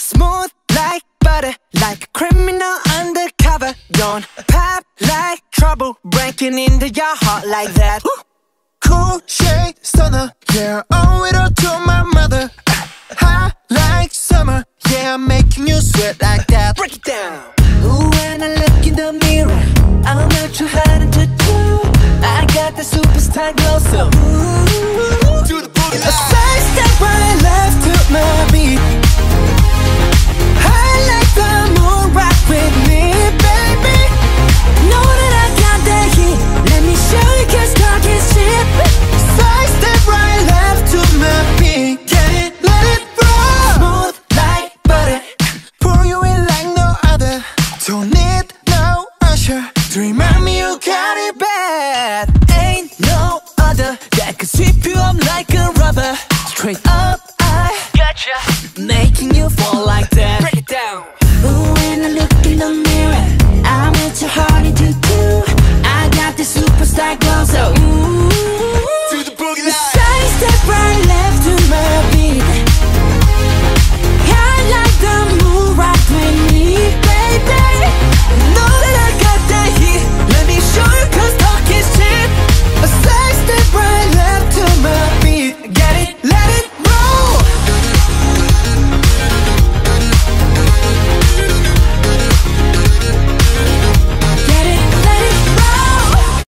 Smooth like butter, like a criminal undercover. Don't pop like trouble, breaking into your heart like that. Cool shade stunner, yeah, owe it all to my mother. Hot like summer, yeah, I'm making you sweat like that. Break it down. Ooh, when I look in the mirror, I'm not too hard to do. I got the superstar glow, so ooh, Do the booty a side step right left to my beat. I like the moon, rock with me, baby. Know that I got that heat. Let me show you, 'cause talk is cheap. Side step right left to my beat. Get it, let it roll. Smooth like butter, Pour you in like no other. Don't need no usher to remind me you got it bad. ain't no other that can sweep you up like a rubber. Straight up, I gotcha, making you fall like that.